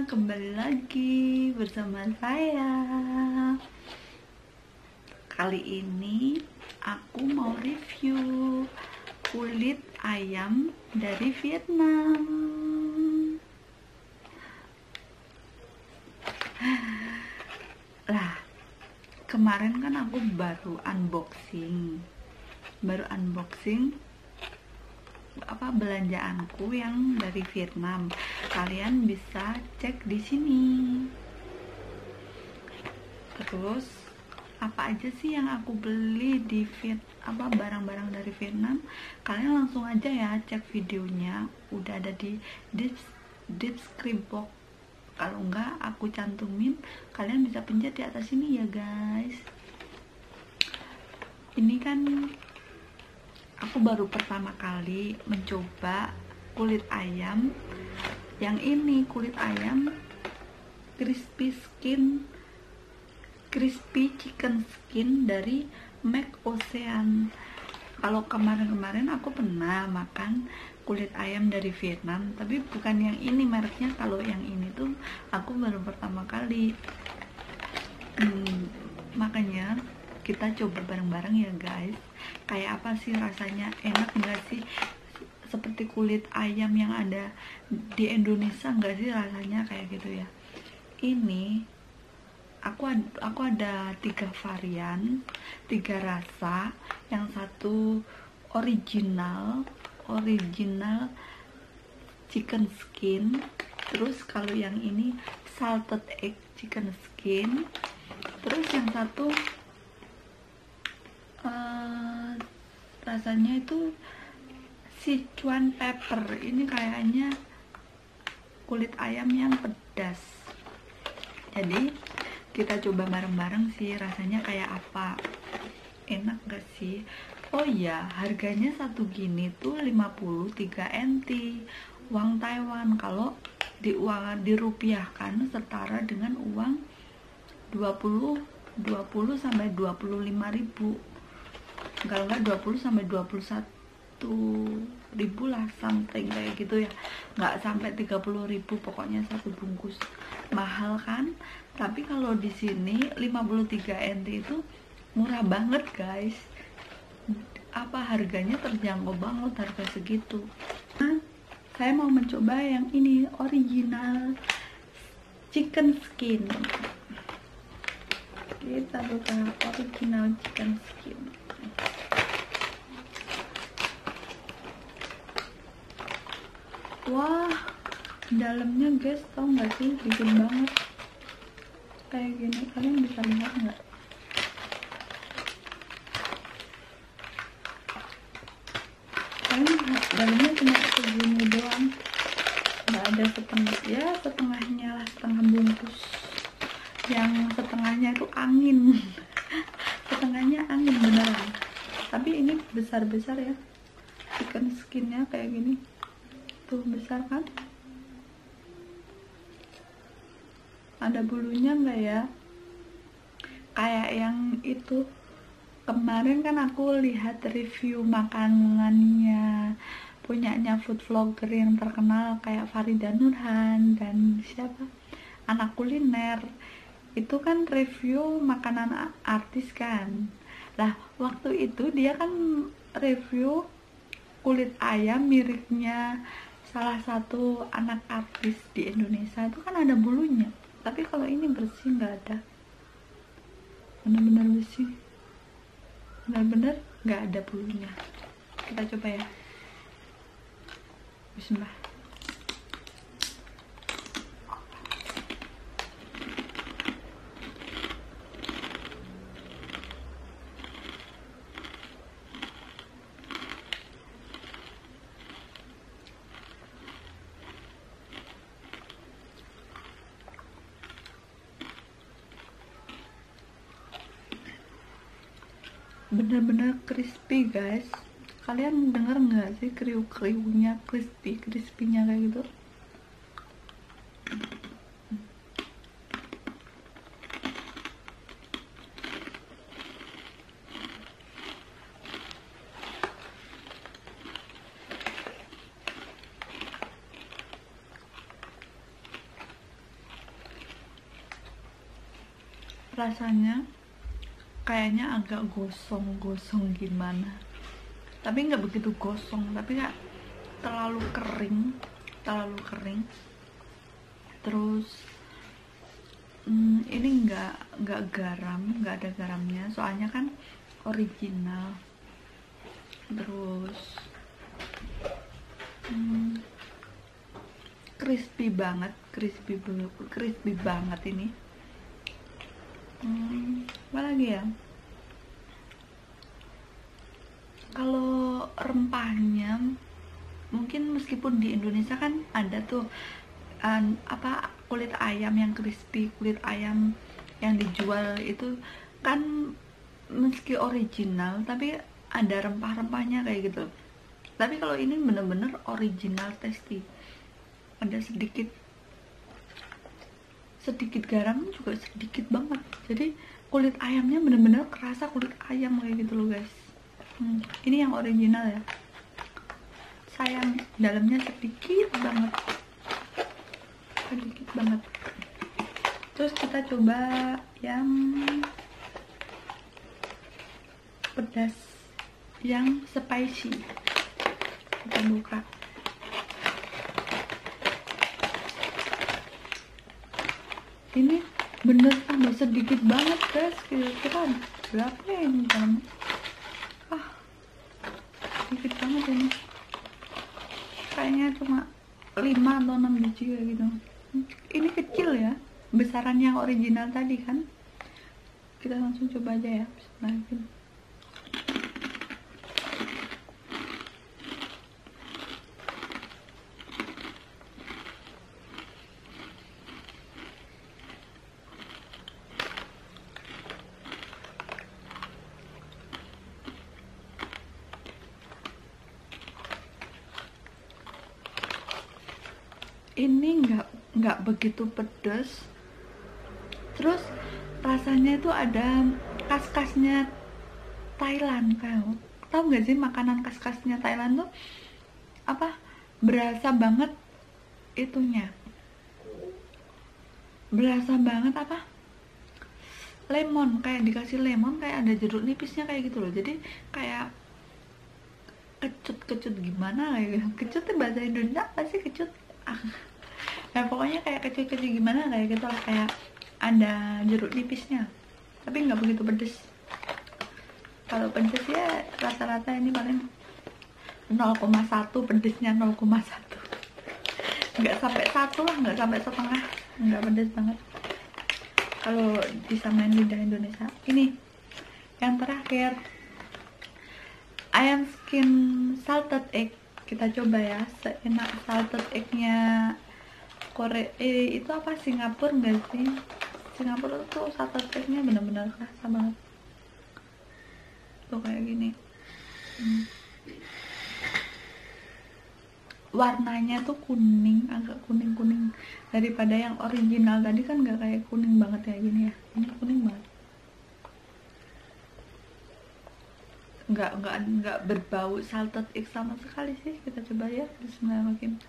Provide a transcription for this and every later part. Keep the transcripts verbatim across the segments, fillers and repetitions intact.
kembali lagi bersama saya. Kali ini aku mau review kulit ayam dari Vietnam. Lah, kemarin kan aku baru unboxing, baru unboxing apa belanjaanku yang dari Vietnam. Kalian bisa cek di sini. Terus apa aja sih yang aku beli di Viet apa barang-barang dari Vietnam? Kalian langsung aja ya cek videonya, udah ada di description box. Kalau enggak aku cantumin, kalian bisa pencet di atas sini ya guys. Ini kan aku baru pertama kali mencoba kulit ayam yang ini, kulit ayam crispy skin crispy chicken skin dari Mac Ocean. Kalau kemarin-kemarin aku pernah makan kulit ayam dari Vietnam, tapi bukan yang ini mereknya. Kalau yang ini tuh aku baru pertama kali. hmm, makanya kita coba bareng-bareng ya guys. Kayak apa sih rasanya, enak nggak sih seperti kulit ayam yang ada di Indonesia nggak sih rasanya kayak gitu ya. Ini aku ada, aku ada tiga varian, tiga rasa. Yang satu original original chicken skin. Terus kalau yang ini salted egg chicken skin. Terus yang satu uh, rasanya itu Sichuan pepper. Ini kayaknya kulit ayam yang pedas. Jadi kita coba bareng-bareng sih rasanya kayak apa, enak gak sih. Oh iya, harganya satu gini tuh lima puluh tiga N T uang Taiwan. Kalau di uang dirupiahkan setara dengan uang dua puluh sampai dua puluh lima ribu. Kalau enggak dua puluh sampai dua puluh satu ribu lah, something kayak gitu ya. Nggak sampai tiga puluh ribu pokoknya satu bungkus. Mahal kan? Tapi kalau di sini lima puluh tiga N T itu murah banget guys. Apa harganya terjangkau banget, harga segitu. Nah, saya mau mencoba yang ini, original chicken skin. Kita buka original chicken skin. Wah, dalamnya guys, tau gak sih, bikin banget kayak gini. Kalian bisa lihat nggak? Kalian dalamnya cuma segini doang, nggak ada setengah, ya setengahnya lah, setengah bungkus. Yang setengahnya itu angin. Setengahnya angin beneran. Tapi ini besar-besar ya, chicken skinnya kayak gini. Tuh besar kan? Ada bulunya nggak ya? Kayak yang itu kemarin kan aku lihat review makanannya punyanya food vlogger yang terkenal kayak Farida Nurhan dan siapa, anak kuliner. Itu kan review makanan artis kan. Lah waktu itu dia kan review kulit ayam miripnya salah satu anak artis di Indonesia. Itu kan ada bulunya, tapi kalau ini bersih, nggak ada, benar-benar bersih, benar-benar nggak ada bulunya. Kita coba ya, bismillah. Bener-bener crispy guys. Kalian denger nggak sih kriuk-kriuknya, crispy crispy-nya kayak gitu. rasanya kayaknya agak gosong-gosong gimana, tapi nggak begitu gosong, tapi nggak terlalu kering terlalu kering. Terus hmm, ini nggak nggak garam, nggak ada garamnya, soalnya kan original. Terus hmm, crispy banget, crispy crispy banget ini. Hmm, apa lagi ya? Kalau rempahnya, mungkin meskipun di Indonesia kan ada tuh um, apa kulit ayam yang crispy, kulit ayam yang dijual itu kan meski original tapi ada rempah-rempahnya kayak gitu. Tapi kalau ini bener-bener original tasty, ada sedikit sedikit garam juga sedikit banget, jadi kulit ayamnya bener-bener kerasa kulit ayam kayak gitu loh guys. Hmm, ini yang original ya, sayang dalamnya sedikit banget, sedikit banget. Terus kita coba yang pedas, yang spicy. Kita buka. Ini bener tambah sedikit banget guys, kira-kira berapa ya ini dalamnya? Ah, sedikit banget ini, kayaknya cuma lima atau enam biji kayak gitu. Ini kecil ya, besaran yang original tadi kan. Kita langsung coba aja ya. Bismillahirrahmanirrahim. Ini nggak nggak begitu pedas, terus rasanya itu ada khas-khasnya Thailand. Kamu tahu nggak sih makanan khas-khasnya Thailand tuh apa? Berasa banget itunya, berasa banget apa? Lemon, kayak dikasih lemon, kayak ada jeruk nipisnya kayak gitu loh. Jadi kayak kecut-kecut gimana kayak gitu. Kecut tuh bahasa Indonesia apa sih kecut? Nah pokoknya kayak kecil-kecil gimana kayak gitu lah, kayak ada jeruk nipisnya, tapi nggak begitu pedes. Kalau pedes ya rata-rata ini paling nol koma satu, pedesnya nol koma satu, nggak sampai satu lah, nggak sampai setengah, nggak pedes banget kalau disamain lidah Indonesia. Ini yang terakhir, ayam skin salted egg. Kita coba ya, seenak salted egg-nya Korea, eh, itu apa, Singapura nggak sih? Singapura tuh salted egg-nya bener-bener kerasa banget. Tuh kayak gini. Hmm. Warnanya tuh kuning, agak kuning-kuning. Daripada yang original tadi kan nggak kayak kuning banget kayak gini ya. Ini kuning banget. nggak nggak nggak berbau salted egg sama sekali sih. Kita coba ya, bismillahirrahmanirrahim.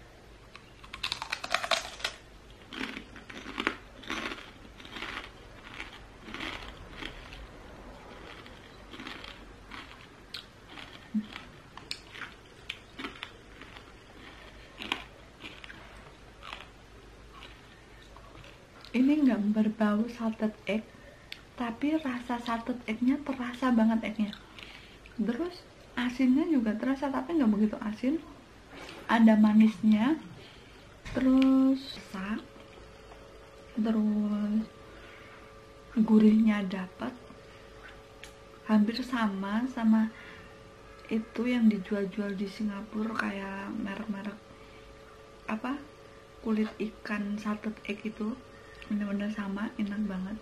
Ini nggak berbau salted egg, tapi rasa salted egg-nya terasa banget egg-nya. Terus asinnya juga terasa, tapi nggak begitu asin, ada manisnya, terus sak, terus gurihnya dapat, hampir sama sama itu yang dijual-jual di Singapura, kayak merek-merek apa kulit ikan salted egg itu, bener-bener sama, enak banget.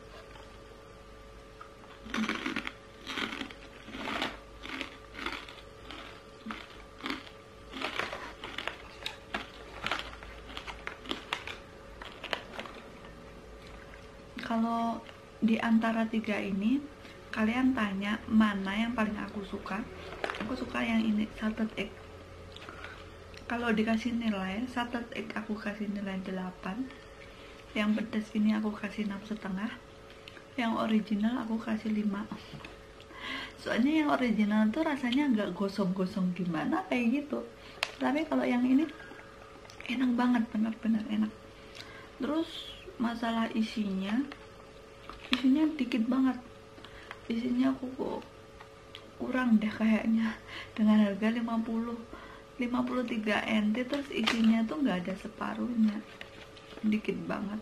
Kalau di antara tiga ini kalian tanya mana yang paling aku suka, aku suka yang ini, salted egg. Kalau dikasih nilai salted egg aku kasih nilai delapan, yang pedas ini aku kasih enam setengah, Yang original aku kasih lima. Soalnya yang original tuh rasanya agak gosong-gosong gimana kayak gitu. Tapi kalau yang ini enak banget, benar-benar enak. Terus masalah isinya, isinya dikit banget. Isinya aku kok kurang deh kayaknya. Dengan harga lima puluh lima puluh tiga N T terus isinya tuh nggak ada separuhnya, dikit banget.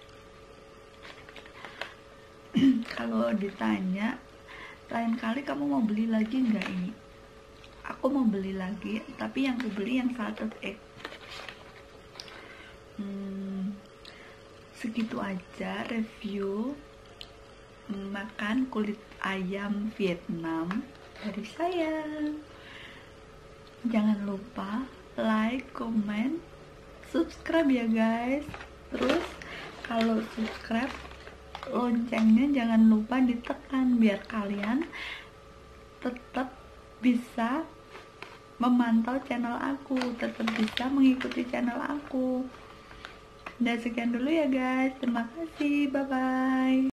Kalau ditanya lain kali kamu mau beli lagi nggak ini, aku mau beli lagi, tapi yang aku beli yang salted egg. hmm, segitu aja review makan kulit ayam Vietnam dari saya. Jangan lupa like, comment, subscribe ya guys. Terus kalau subscribe, loncengnya jangan lupa ditekan biar kalian tetap bisa memantau channel aku, tetap bisa mengikuti channel aku. Dan sekian dulu ya guys, terima kasih, bye bye.